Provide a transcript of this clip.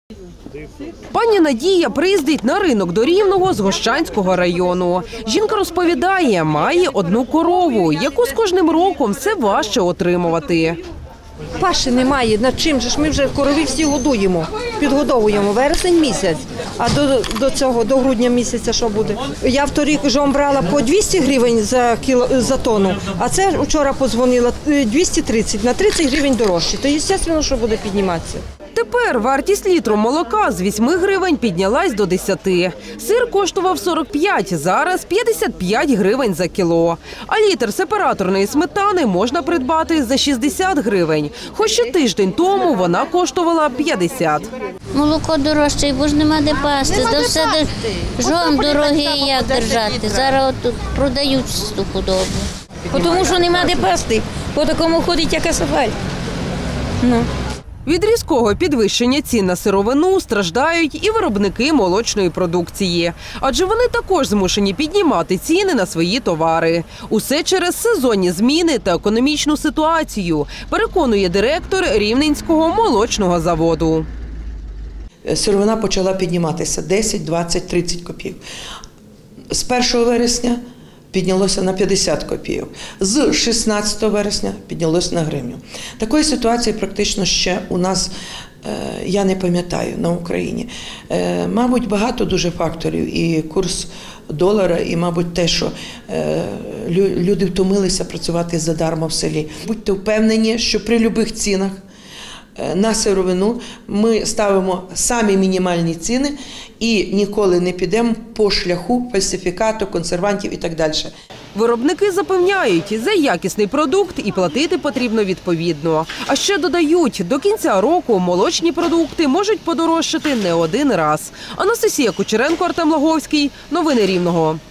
Пані Надія приїздить на ринок до Рівного з Гощанського району. Жінка розповідає, має одну корову, яку з кожним роком все важче отримувати. Паші немає, над чим же ж ми вже корові всі годуємо, підгодовуємо вересень місяць, а до грудня місяця що буде? Я вторік жом брала по 200 гривень за тонну, а це вчора подзвонила 230, на 30 гривень дорожче, то звісно, що буде підніматися. Тепер вартість літру молока з 8 гривень піднялась до 10. Сир коштував 45, зараз 55 гривень за кіло. А літр сепараторної сметани можна придбати за 60 гривень. Хоч ще тиждень тому вона коштувала 50. Молоко дорожче, бо ж нема де пасти. До все жом дорогий, як держати. Зараз от продають ту худобу. Тому що нема де пасти, по такому ходить як асфальт. Від різкого підвищення цін на сировину страждають і виробники молочної продукції. Адже вони також змушені піднімати ціни на свої товари. Усе через сезонні зміни та економічну ситуацію, переконує директор Рівненського молочного заводу. Сировина почала підніматися 10, 20, 30 копійок. З 1 вересня піднялося на 50 копійок. З 16 вересня піднялося на гривню. Такої ситуації практично ще у нас, я не пам'ятаю, на Україні. Мабуть, багато дуже факторів. І курс долара, і, мабуть, те, що люди втомилися працювати задарма в селі. Будьте впевнені, що при будь-яких цінах на сировину ми ставимо самі мінімальні ціни і ніколи не підемо по шляху фальсифікату, консервантів і так далі. Виробники запевняють, за якісний продукт і платити потрібно відповідно. А ще додають, до кінця року молочні продукти можуть подорожчати не один раз. Анастасія Кучеренко, Артем Лаговський. Новини Рівного.